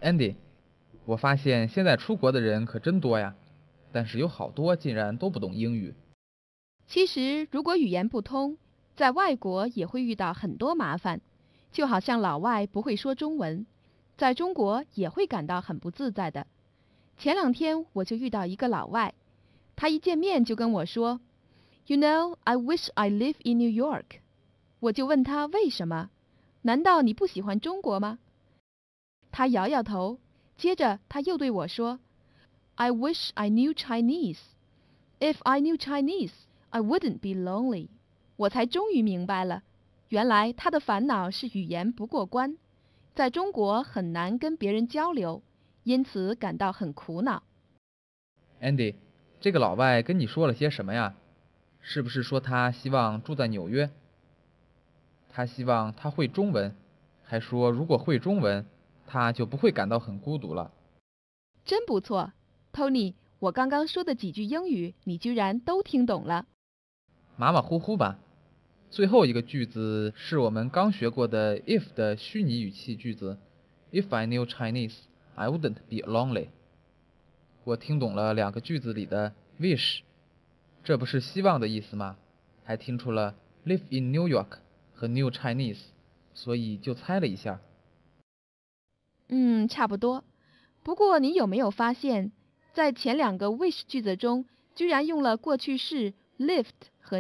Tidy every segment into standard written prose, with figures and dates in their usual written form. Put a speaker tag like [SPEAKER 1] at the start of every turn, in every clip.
[SPEAKER 1] Andy，我发现现在出国的人可真多呀，但是有好多竟然都不懂英语。
[SPEAKER 2] 其实，如果语言不通，在外国也会遇到很多麻烦，就好像老外不会说中文，在中国也会感到很不自在的。前2天我就遇到一个老外，他一见面就跟我说 "You know, I wish I live in New York." 我就问他为什么？难道你不喜欢中国吗？他摇摇头，接着他又对我说 "I wish I knew Chinese. If I knew Chinese, I wouldn't be lonely." 我才终于明白了，原来他的烦恼是语言不过关，在中国很难跟别人交流，因此感到很苦恼。
[SPEAKER 1] Andy，这个老外跟你说了些什么呀？是不是说他希望住在纽约？他希望他会中文，还说如果会中文，他就不会感到很孤独了。
[SPEAKER 2] 真不错 ，Tony，我刚刚说的几句英语，你居然都听懂了。
[SPEAKER 1] 马马虎虎吧。最后一个句子是我们刚学过的 if 的虚拟语气句子 ，If I knew Chinese, I wouldn't be lonely。我听懂了2个句子里的 wish， 这不是希望的意思吗？还听出了 live in New York 和 New Chinese， 所以就猜了一下。
[SPEAKER 2] 差不多。不过你有没有发现，在前2个 wish 句子中，居然用了过去式 lived 和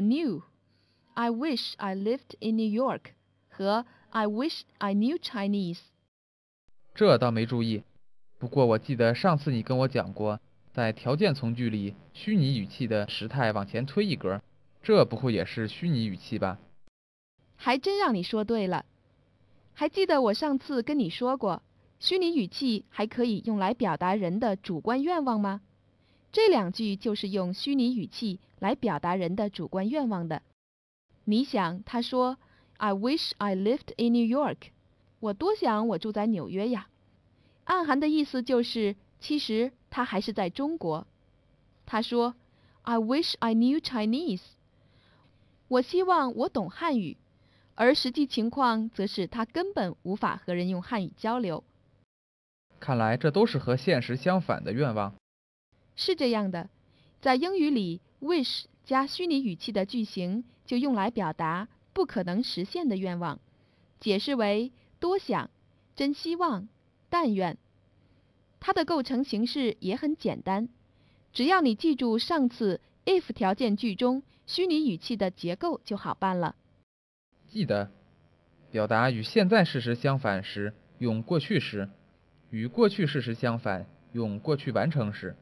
[SPEAKER 2] knew。I wish I lived in New York 和 I wish I knew Chinese。
[SPEAKER 1] 这倒没注意，不过我记得上次你跟我讲过，在条件从句里，虚拟语气的时态往前推一格，这不会也是虚拟语气吧？
[SPEAKER 2] 还真让你说对了。还记得我上次跟你说过，虚拟语气还可以用来表达人的主观愿望吗？这2句就是用虚拟语气来表达人的主观愿望的。你想，他说 "I wish I lived in New York." 我多想我住在纽约呀。暗含的意思就是，其实他还是在中国。他说 "I wish I knew Chinese." 我希望我懂汉语，而实际情况则是他根本无法和人用汉语交流。
[SPEAKER 1] 看来这都是和现实相反的愿望。
[SPEAKER 2] 是这样的，在英语里 wish 加虚拟语气的句型就用来表达不可能实现的愿望，解释为多想、真希望、但愿。它的构成形式也很简单，只要你记住上次 if 条件句中虚拟语气的结构就好办了。
[SPEAKER 1] 记得，表达与现在事实相反时用过去时，与过去事实相反用过去完成时。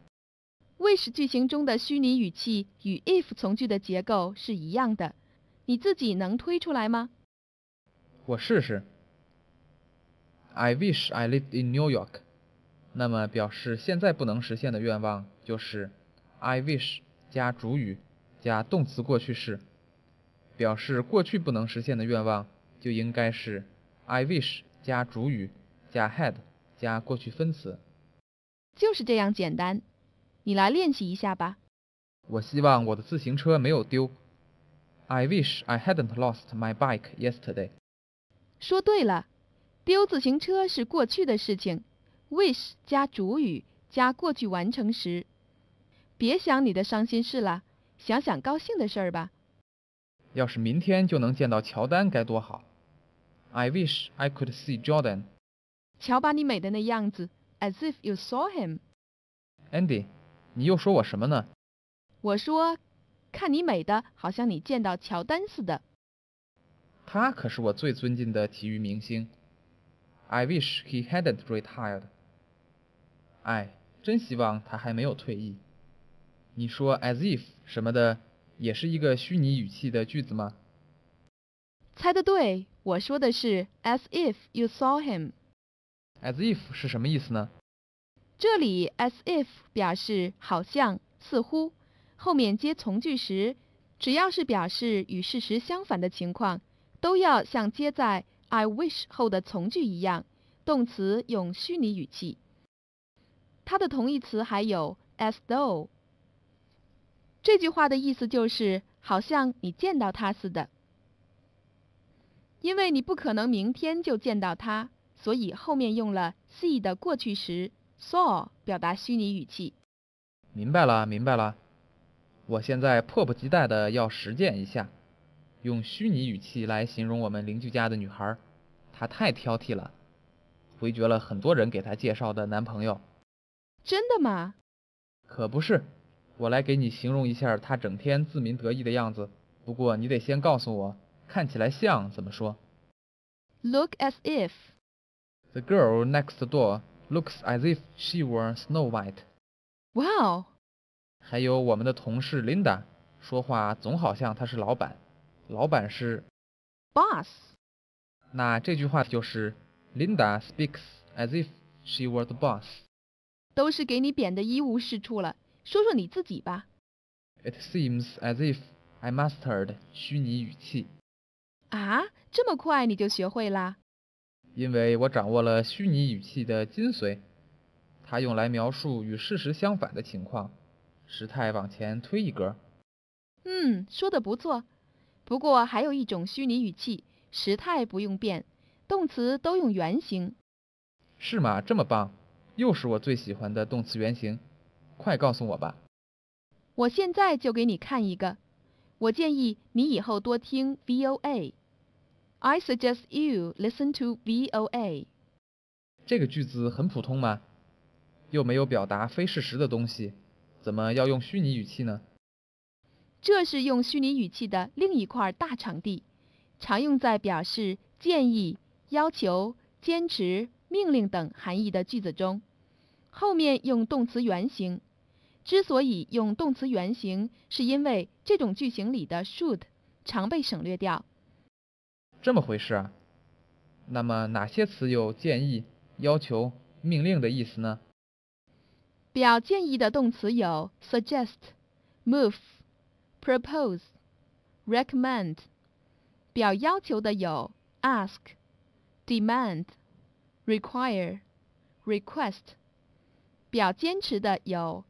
[SPEAKER 2] wish 句型中的虚拟语气与 if 从句的结构是一样的，你自己能推出来吗？
[SPEAKER 1] 我试试。I wish I lived in New York。那么表示现在不能实现的愿望就是 I wish 加主语加动词过去式。表示过去不能实现的愿望就应该是 I wish 加主语加 had 加过去分词。
[SPEAKER 2] 就是这样简单，你来练习一下吧。
[SPEAKER 1] 我希望我的自行车没有丢。I wish I hadn't lost my bike yesterday。
[SPEAKER 2] 说对了，丢自行车是过去的事情 ，wish 加主语加过去完成时。别想你的伤心事了，想想高兴的事儿吧。
[SPEAKER 1] 要是明天就能见到乔丹该多好。I wish I could see Jordan。
[SPEAKER 2] 瞧把你美的那样子 ，as if you saw him。
[SPEAKER 1] Andy，你又说我什么呢？
[SPEAKER 2] 我说，看你美的，好像你见到乔丹似的。
[SPEAKER 1] 他可是我最尊敬的体育明星。I wish he hadn't retired。哎，真希望他还没有退役。你说 as if 什么的，也是一个虚拟语气的句子吗？
[SPEAKER 2] 猜得对，我说的是 as if you saw him。
[SPEAKER 1] as if 是什么意思呢？
[SPEAKER 2] 这里 as if 表示好像、似乎，后面接从句时，只要是表示与事实相反的情况，都要像接在 I wish 后的从句一样，动词用虚拟语气。它的同义词还有 as though。这句话的意思就是好像你见到他似的。因为你不可能明天就见到他， 所以后面用了 see 的过去时 saw 表达虚拟语气。
[SPEAKER 1] 明白了，明白了。我现在迫不及待的要实践一下，用虚拟语气来形容我们邻居家的女孩，她太挑剔了，回绝了很多人给她介绍的男朋友。
[SPEAKER 2] 真的吗？
[SPEAKER 1] 可不是，我来给你形容一下她整天自鸣得意的样子。不过你得先告诉我，看起来像怎么说
[SPEAKER 2] Look as if.
[SPEAKER 1] ？The girl next door looks as if she were Snow White.
[SPEAKER 2] Wow.
[SPEAKER 1] 还有我们的同事 Linda， 说话总好像她是老板，老板是
[SPEAKER 2] Boss.
[SPEAKER 1] 那这句话就是 Linda speaks as if she were the boss.
[SPEAKER 2] 都是给你贬得一无是处了，说说你自己吧。
[SPEAKER 1] It seems as if I mastered 虚拟语气。
[SPEAKER 2] 啊，这么快你就学会啦？
[SPEAKER 1] 因为我掌握了虚拟语气的精髓，它用来描述与事实相反的情况，时态往前推一格。
[SPEAKER 2] 说得不错。不过还有一种虚拟语气，时态不用变，动词都用原形。
[SPEAKER 1] 是吗？这么棒，又是我最喜欢的动词原形，快告诉我吧。
[SPEAKER 2] 我现在就给你看一个。我建议你以后多听 VOA。I suggest you listen to VOA。
[SPEAKER 1] 这个句子很普通吗？又没有表达非事实的东西，怎么要用虚拟语气呢？
[SPEAKER 2] 这是用虚拟语气的另一块大场地，常用在表示建议、要求、坚持、命令等含义的句子中。后面用动词原形。之所以用动词原形，是因为这种句型里的 should 常被省略掉。
[SPEAKER 1] 这么回事啊？那么哪些词有建议、要求、命令的意思呢？
[SPEAKER 2] 表建议的动词有 suggest、move、propose、recommend。表要求的有 ask、demand、require、request。表坚持的有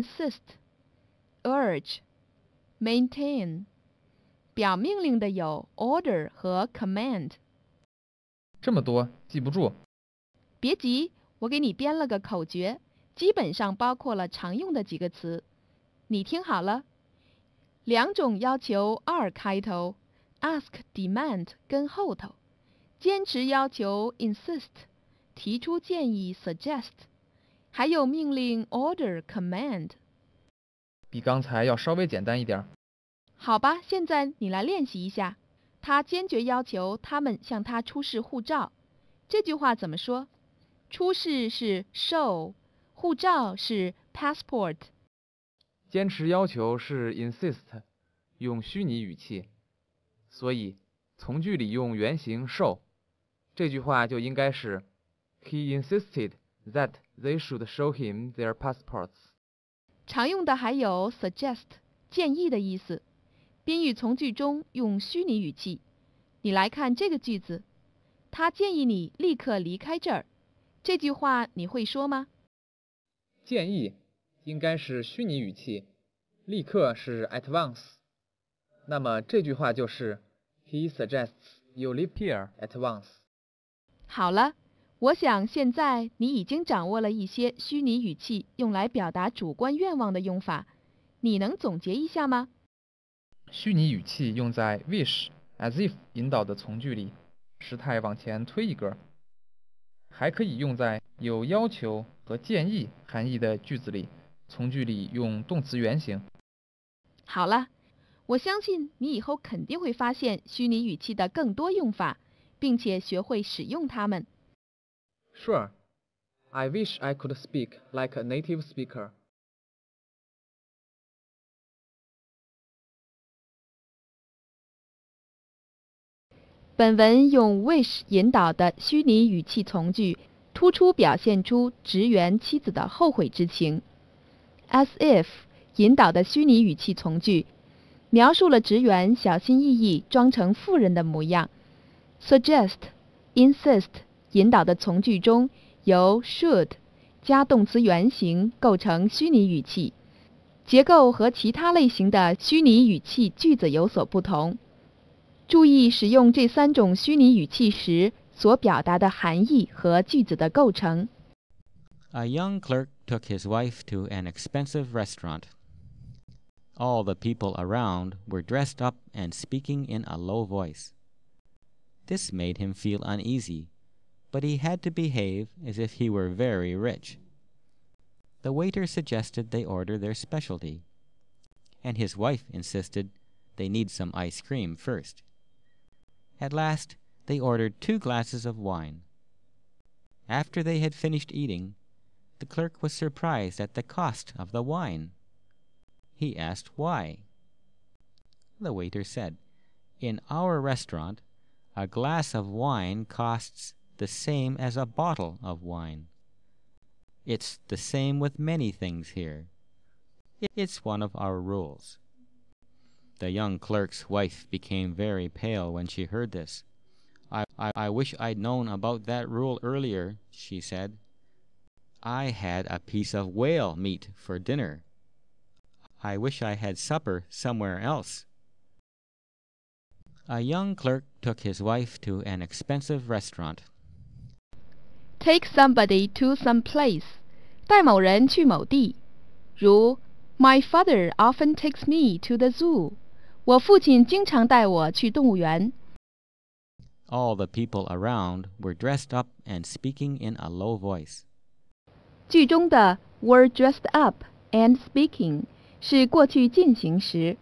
[SPEAKER 2] insist、urge、maintain。表命令的有 order 和 command。
[SPEAKER 1] 这么多，记不住。
[SPEAKER 2] 别急，我给你编了个口诀，基本上包括了常用的几个词。你听好了，两种要求 are 开头 ，ask、demand 跟后头；坚持要求 insist， 提出建议 suggest， 还有命令 order、command。
[SPEAKER 1] 比刚才要稍微简单一点。
[SPEAKER 2] 好吧，现在你来练习一下。他坚决要求他们向他出示护照。这句话怎么说？出示是 show， 护照是 passport。
[SPEAKER 1] 坚持要求是 insist， 用虚拟语气，所以从句里用原形 show。这句话就应该是 He insisted that they should show him their passports。
[SPEAKER 2] 常用的还有 suggest， 建议的意思。宾语从句中用虚拟语气。你来看这个句子，他建议你立刻离开这儿。这句话你会说吗？
[SPEAKER 1] 建议应该是虚拟语气，立刻是 at once。那么这句话就是 He suggests you leave here at once。
[SPEAKER 2] 好了，我想现在你已经掌握了一些虚拟语气用来表达主观愿望的用法，你能总结一下吗？
[SPEAKER 1] 虚拟语气用在 wish、as if 引导的从句里，时态往前推一格；还可以用在有要求和建议含义的句子里，从句里用动词原形。
[SPEAKER 2] 好了，我相信你以后肯定会发现虚拟语气的更多用法，并且学会使用它们。
[SPEAKER 1] Sure, I wish I could speak like a native speaker.
[SPEAKER 2] 本文用 wish 引导的虚拟语气从句，突出表现出职员妻子的后悔之情。as if 引导的虚拟语气从句，描述了职员小心翼翼装成妇人的模样。suggest、insist 引导的从句中，由 should 加动词原形构成虚拟语气，结构和其他类型的虚拟语气句子有所不同。注意使用这三种虚拟语气时， 所表达的含义和句子的构成。
[SPEAKER 3] A young clerk took his wife to an expensive restaurant. All the people around were dressed up and speaking in a low voice. This made him feel uneasy, but he had to behave as if he were very rich. The waiter suggested they order their specialty, and his wife insisted they need some ice cream first. At last, they ordered 2 glasses of wine. After they had finished eating, the clerk was surprised at the cost of the wine. He asked why. The waiter said, "In our restaurant, a glass of wine costs the same as a bottle of wine. It's the same with many things here. It's one of our rules." The young clerk's wife became very pale when she heard this. I wish I'd known about that rule earlier," she said. "I had a piece of whale meat for dinner. I wish I had supper somewhere else." A young clerk took his wife to an expensive restaurant.
[SPEAKER 2] Take somebody to some place， 带某人去某地，如 My father often takes me to the zoo， 我父亲经常带我去动物园。
[SPEAKER 3] All the people around were dressed up and speaking in a low voice.
[SPEAKER 2] 句中的 were dressed up and speaking 是过去进行时。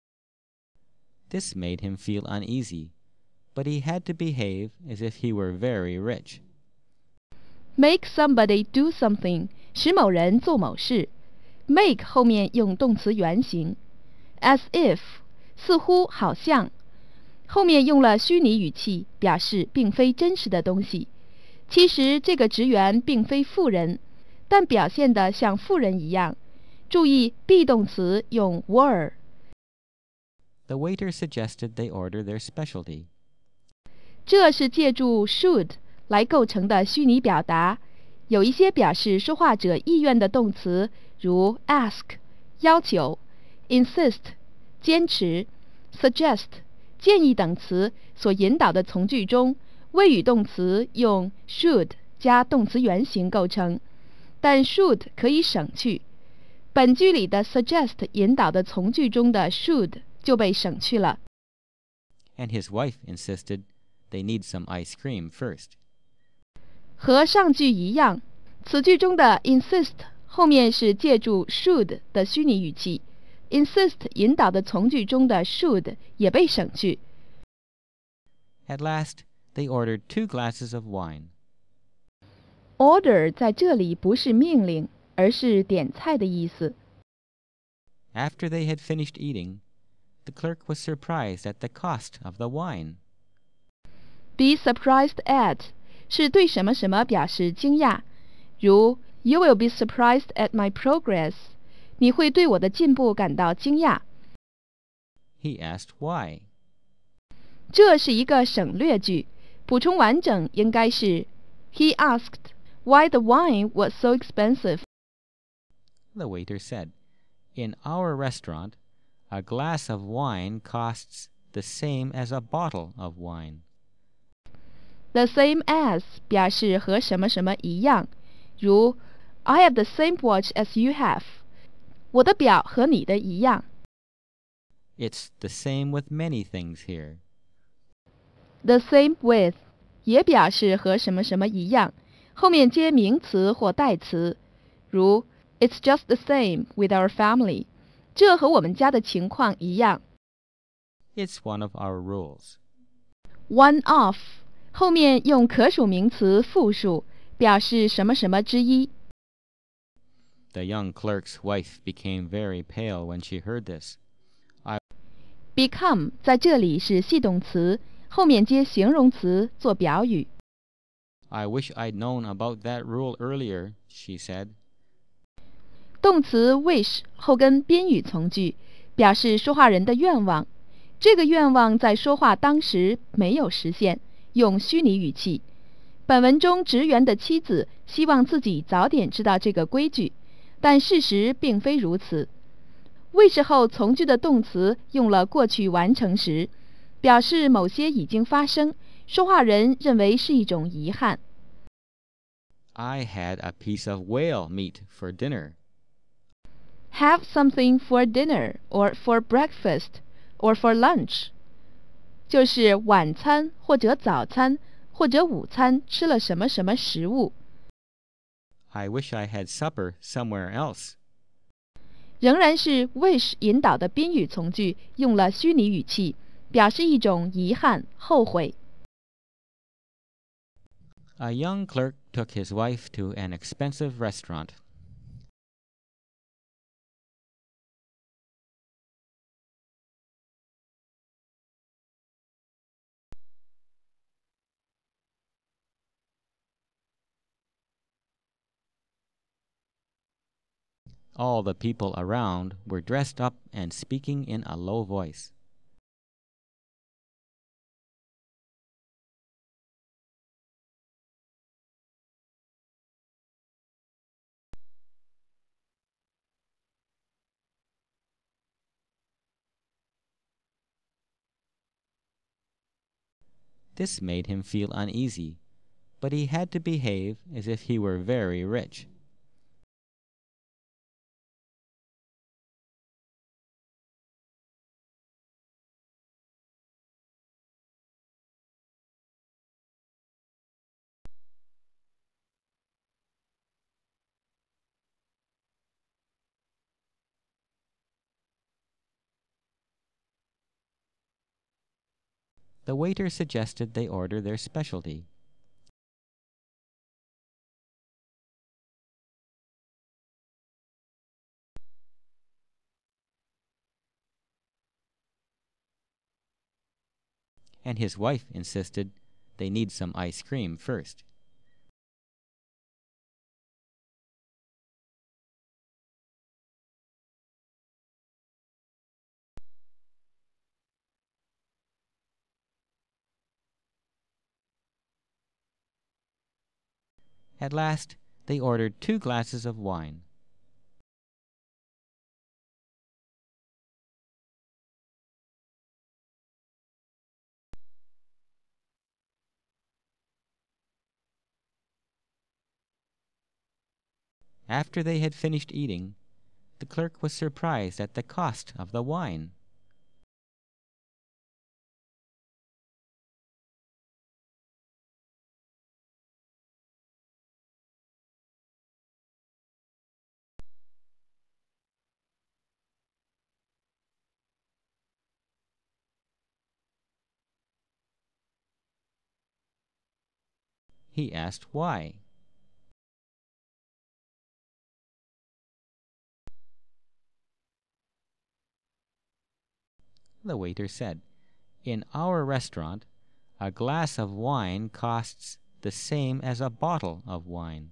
[SPEAKER 3] This made him feel uneasy, but he had to behave as if he were very rich.
[SPEAKER 2] Make somebody do something 使某人做某事。Make 后面用动词原形。As if 似乎好像，后面用了虚拟语气，表示并非真实的东西。其实这个职员并非富人，但表现得像富人一样。注意 be 动词用 were。
[SPEAKER 3] The waiter suggested they order their specialty.
[SPEAKER 2] 这是借助 should 来构成的虚拟表达，有一些表示说话者意愿的动词，如 ask 要求， insist 坚持， suggest 建议等词所引导的从句中，谓语动词用 should 加动词原形构成，但 should 可以省去。本句里的 suggest 引导的从句中的 should 就被省去了。
[SPEAKER 3] And his wife insisted they need some ice cream first.
[SPEAKER 2] 和上句一样，此句中的 insist 后面是借助 should 的虚拟语气， insist 引导的从句中的 should 也被省去。
[SPEAKER 3] At last, they ordered 2 glasses of wine.
[SPEAKER 2] Order 在这里不是命令，而是点菜的意思。
[SPEAKER 3] After they had finished eating, the clerk was surprised at the cost of the wine.
[SPEAKER 2] Be surprised at 是对什么什么表示惊讶，如 You will be surprised at my progress， 你会对我的进步感到惊讶。
[SPEAKER 3] He asked why.
[SPEAKER 2] 这是一个省略句，补充完整应该是 He asked why the wine was so expensive.
[SPEAKER 3] The waiter said, "In our restaurant, a glass of wine costs the same as a bottle of wine."
[SPEAKER 2] The same as 表示和什么什么一样，如 I have the same watch as you have， 我的表和你的一样。
[SPEAKER 3] It's the same with many things here.
[SPEAKER 2] The same with 也表示和什么什么一样，后面接名词或代词，如 It's just the same with our family， 这和我们家的情况一样。
[SPEAKER 3] It's one of our rules.
[SPEAKER 2] One of 后面用可数名词复数，表示什么什么之一。
[SPEAKER 3] The young clerk's wife became very pale when she heard this.
[SPEAKER 2] Become 在这里是系动词，后面接形容词做表语。
[SPEAKER 3] I wish I'd known about that rule earlier, she said.
[SPEAKER 2] 动词 wish 后跟宾语从句，表示说话人的愿望。这个愿望在说话当时没有实现，用虚拟语气。本文中职员的妻子希望自己早点知道这个规矩，但事实并非如此。wish 后从句的动词用了过去完成时，表示某些已经发生， 说话人认为是一种遗憾。
[SPEAKER 3] I had a piece of whale meat for dinner.
[SPEAKER 2] Have something for dinner, or for breakfast, or for lunch. 就是晚餐或者早餐或者午餐吃了什么什么食物。
[SPEAKER 3] I wish I had supper somewhere else.
[SPEAKER 2] 仍然是 wish 引导的宾语从句，用了虚拟语气，表示一种遗憾、后悔。
[SPEAKER 3] A young clerk took his wife to an expensive restaurant. All the people around were dressed up and speaking in a low voice. This made him feel uneasy, but he had to behave as if he were very rich. The waiter suggested they order their specialty. And his wife insisted they need some ice cream first. At last, they ordered 2 glasses of wine. After they had finished eating, the clerk was surprised at the cost of the wine. He asked why. The waiter said, "In our restaurant, a glass of wine costs the same as a bottle of wine."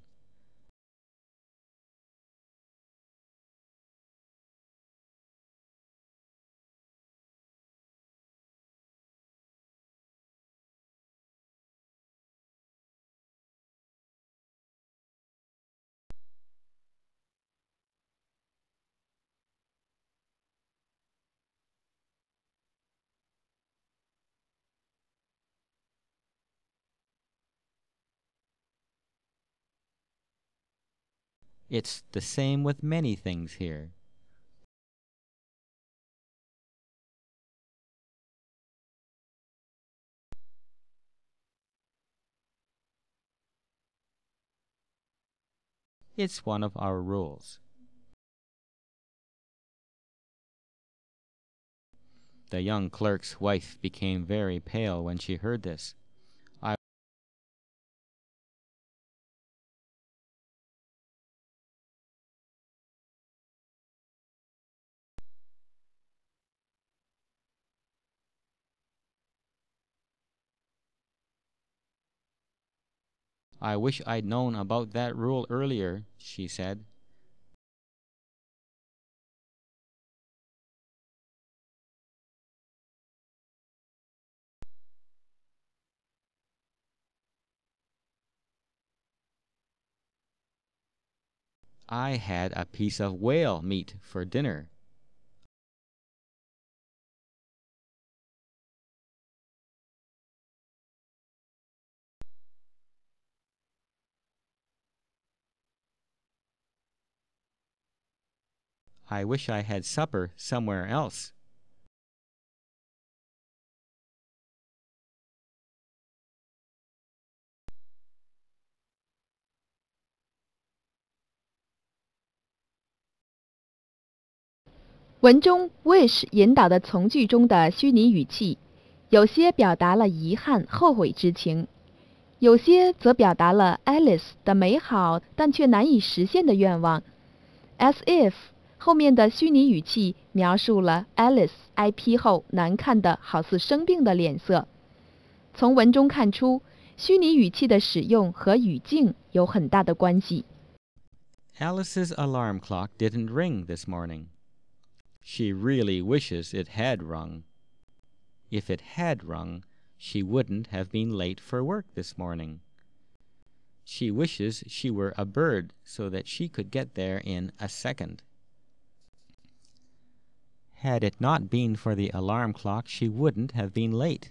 [SPEAKER 3] It's the same with many things here. It's one of our rules. The young clerk's wife became very pale when she heard this. I wish I'd known about that rule earlier, she said. I had a piece of whale meat for dinner. I wish I had supper somewhere else.
[SPEAKER 2] 文中 wish 引导的从句中的虚拟语气，有些表达了遗憾、后悔之情，有些则表达了 Alice 的美好但却难以实现的愿望。As if 后面的虚拟语气描述了 Alice 挨批后难看的好似生病的脸色。从文中看出，虚拟语气的使用和语境有很大的关系。
[SPEAKER 3] Alice's alarm clock didn't ring this morning. She really wishes it had rung. If it had rung, she wouldn't have been late for work this morning. She wishes she were a bird so that she could get there in a second. Had it not been for the alarm clock, she wouldn't have been late.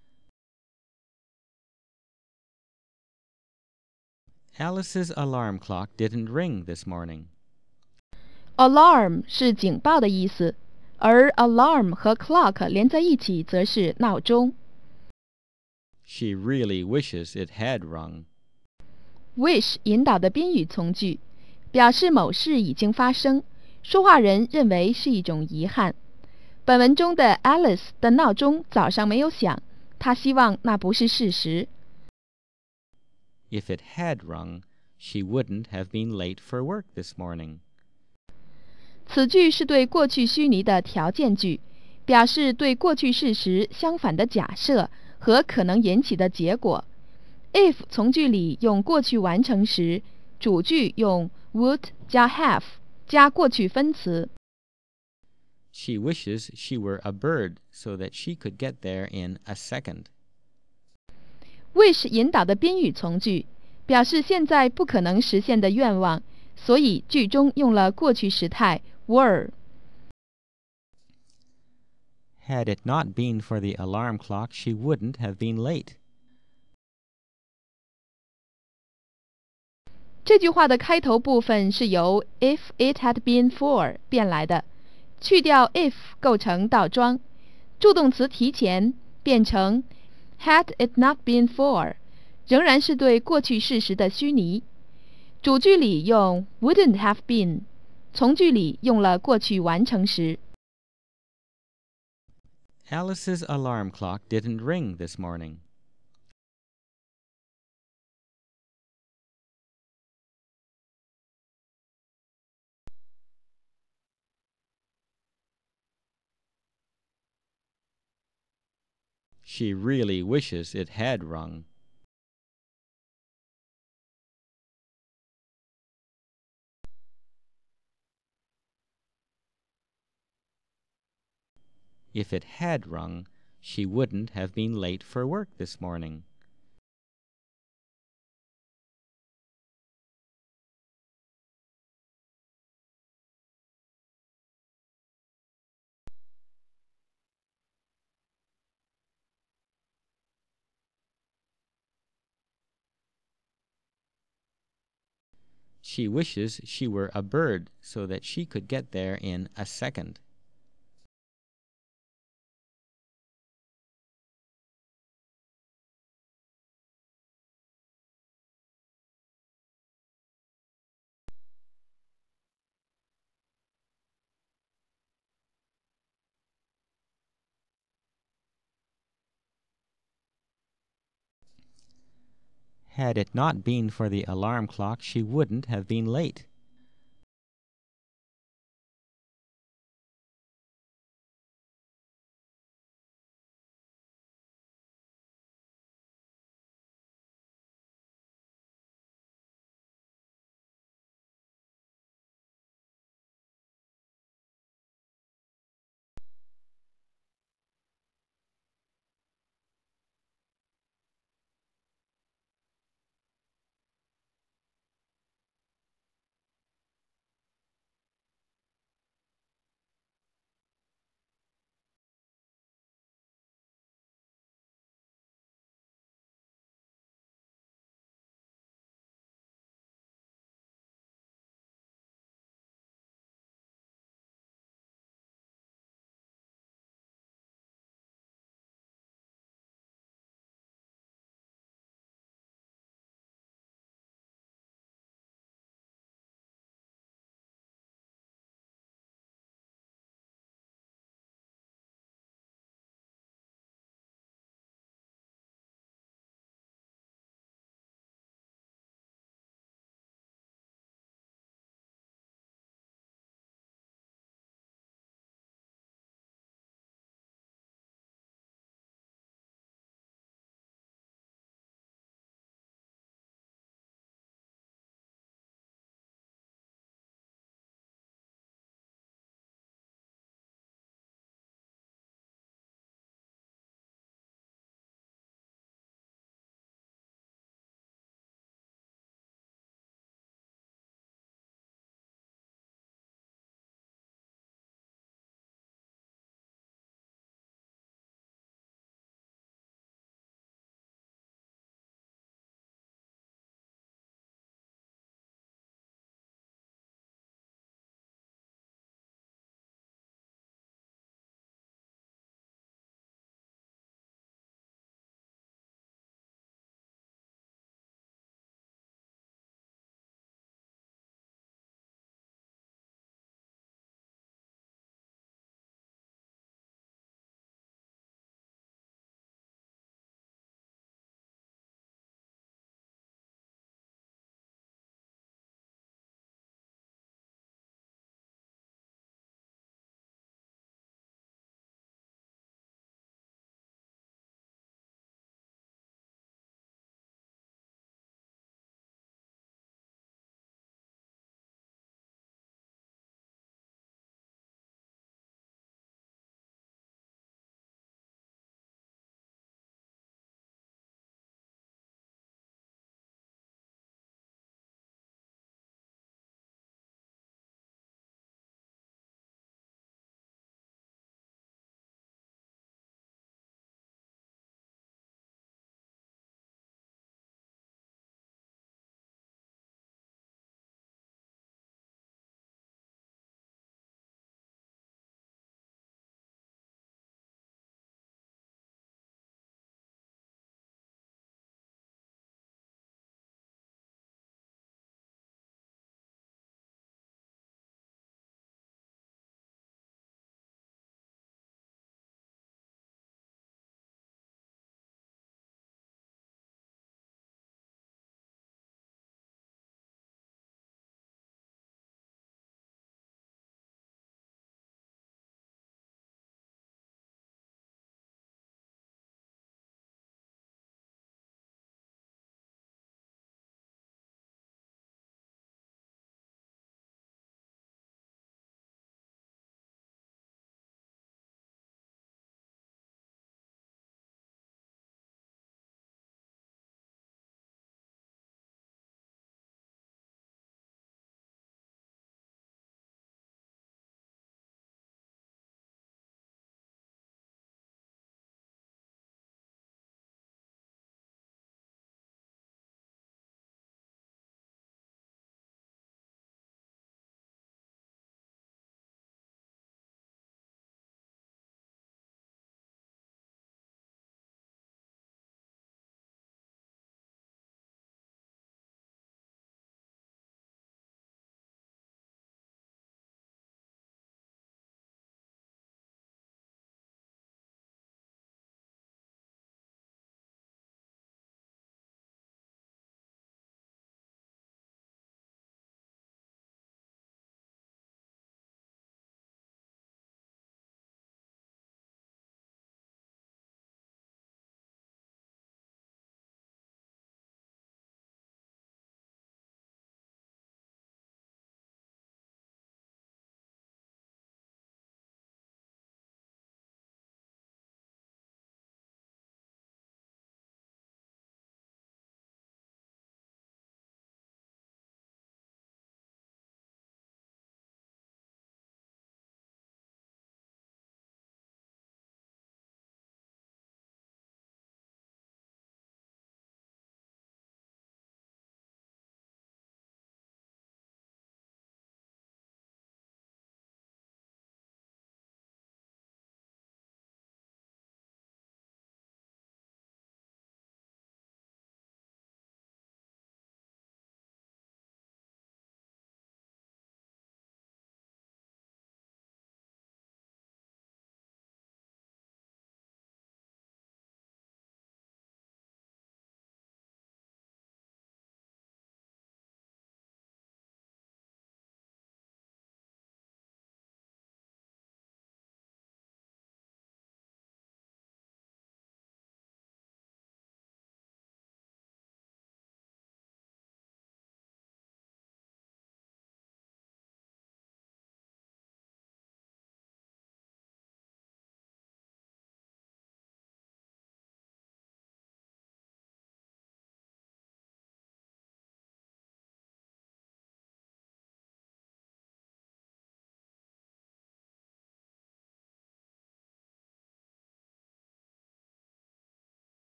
[SPEAKER 3] Alice's alarm clock didn't ring this morning.
[SPEAKER 2] Alarm 是警报的意思，而 alarm 和 clock 连在一起则是闹钟。
[SPEAKER 3] She really wishes it had rung.
[SPEAKER 2] Wish 引导的宾语从句，表示某事已经发生，说话人认为是一种遗憾。本文中的 Alice 的闹钟早上没有响，她希望那不是事实。
[SPEAKER 3] If it had rung, she wouldn't have been late for work this morning.
[SPEAKER 2] 此句是对过去虚拟的条件句，表示对过去事实相反的假设和可能引起的结果。If 从句里用过去完成时，主句用 would 加 have 加过去分词。
[SPEAKER 3] She wishes she were a bird so that she could get there in a second.
[SPEAKER 2] wish 引导的宾语从句，表示现在不可能实现的愿望，所以句中用了过去时态 were。
[SPEAKER 3] Had it not been for the alarm clock, she wouldn't have been late.
[SPEAKER 2] 这句话的开头部分是由 if it had been for 变来的，去掉 if 构成倒装，助动词提前变成 had it not been for， 仍然是对过去事实的虚拟。主句里用 wouldn't have been， 从句里用了过去完成时。
[SPEAKER 3] Alice's alarm clock didn't ring this morning. She really wishes it had rung. If it had rung, she wouldn't have been late for work this morning. She wishes she were a bird so that she could get there in a second. Had it not been for the alarm clock, she wouldn't have been late.